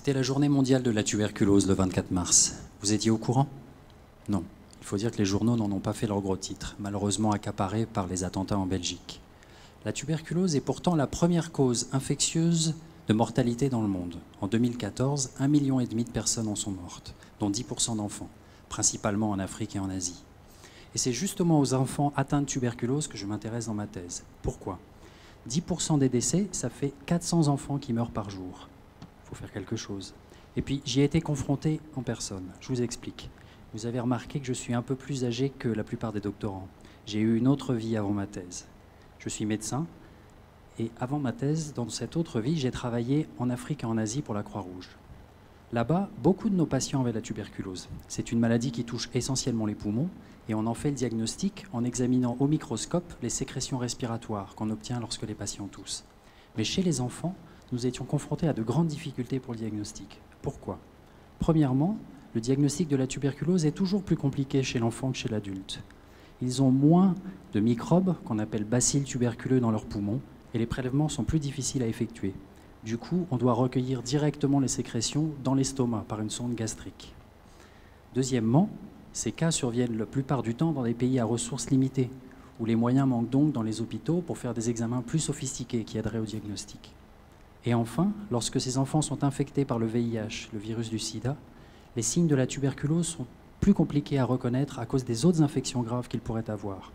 C'était la journée mondiale de la tuberculose le 24 mars. Vous étiez au courant? Non. Il faut dire que les journaux n'en ont pas fait leur gros titre, malheureusement accaparés par les attentats en Belgique. La tuberculose est pourtant la première cause infectieuse de mortalité dans le monde. En 2014, 1,5 million de personnes en sont mortes, dont 10% d'enfants, principalement en Afrique et en Asie. Et c'est justement aux enfants atteints de tuberculose que je m'intéresse dans ma thèse. Pourquoi? 10% des décès, ça fait 400 enfants qui meurent par jour. Il faut faire quelque chose. Et puis, j'y ai été confronté en personne. Je vous explique. Vous avez remarqué que je suis un peu plus âgé que la plupart des doctorants. J'ai eu une autre vie avant ma thèse. Je suis médecin. Et avant ma thèse, dans cette autre vie, j'ai travaillé en Afrique et en Asie pour la Croix-Rouge. Là-bas, beaucoup de nos patients avaient la tuberculose. C'est une maladie qui touche essentiellement les poumons et on en fait le diagnostic en examinant au microscope les sécrétions respiratoires qu'on obtient lorsque les patients toussent. Mais chez les enfants, nous étions confrontés à de grandes difficultés pour le diagnostic. Pourquoi? Premièrement, le diagnostic de la tuberculose est toujours plus compliqué chez l'enfant que chez l'adulte. Ils ont moins de microbes, qu'on appelle bacilles tuberculeux, dans leurs poumons, et les prélèvements sont plus difficiles à effectuer. Du coup, on doit recueillir directement les sécrétions dans l'estomac par une sonde gastrique. Deuxièmement, ces cas surviennent la plupart du temps dans des pays à ressources limitées, où les moyens manquent donc dans les hôpitaux pour faire des examens plus sophistiqués qui aideraient au diagnostic. Et enfin, lorsque ces enfants sont infectés par le VIH, le virus du sida, les signes de la tuberculose sont plus compliqués à reconnaître à cause des autres infections graves qu'ils pourraient avoir.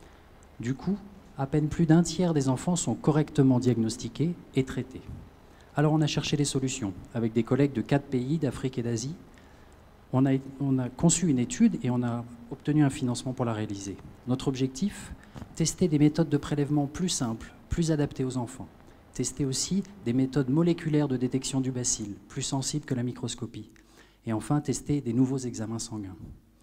Du coup, à peine plus d'un tiers des enfants sont correctement diagnostiqués et traités. Alors on a cherché des solutions. Avec des collègues de 4 pays, d'Afrique et d'Asie, on a conçu une étude et on a obtenu un financement pour la réaliser. Notre objectif, tester des méthodes de prélèvement plus simples, plus adaptées aux enfants. Tester aussi des méthodes moléculaires de détection du bacille, plus sensibles que la microscopie. Et enfin, tester des nouveaux examens sanguins.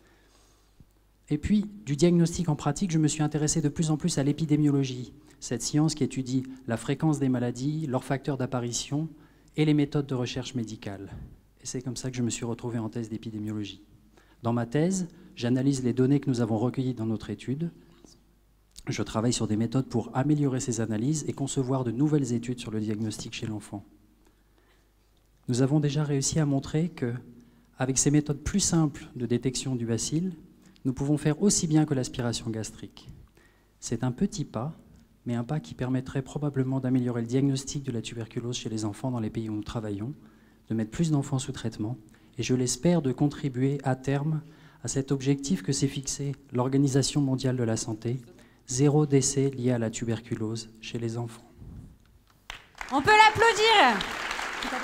Et puis, du diagnostic en pratique, je me suis intéressé de plus en plus à l'épidémiologie, cette science qui étudie la fréquence des maladies, leurs facteurs d'apparition et les méthodes de recherche médicale. Et c'est comme ça que je me suis retrouvé en thèse d'épidémiologie. Dans ma thèse, j'analyse les données que nous avons recueillies dans notre étude. Je travaille sur des méthodes pour améliorer ces analyses et concevoir de nouvelles études sur le diagnostic chez l'enfant. Nous avons déjà réussi à montrer que, avec ces méthodes plus simples de détection du bacille, nous pouvons faire aussi bien que l'aspiration gastrique. C'est un petit pas, mais un pas qui permettrait probablement d'améliorer le diagnostic de la tuberculose chez les enfants dans les pays où nous travaillons, de mettre plus d'enfants sous traitement, et je l'espère de contribuer à terme à cet objectif que s'est fixé l'Organisation mondiale de la santé, 0 décès liés à la tuberculose chez les enfants. On peut l'applaudir. Tu t'appelles comment ?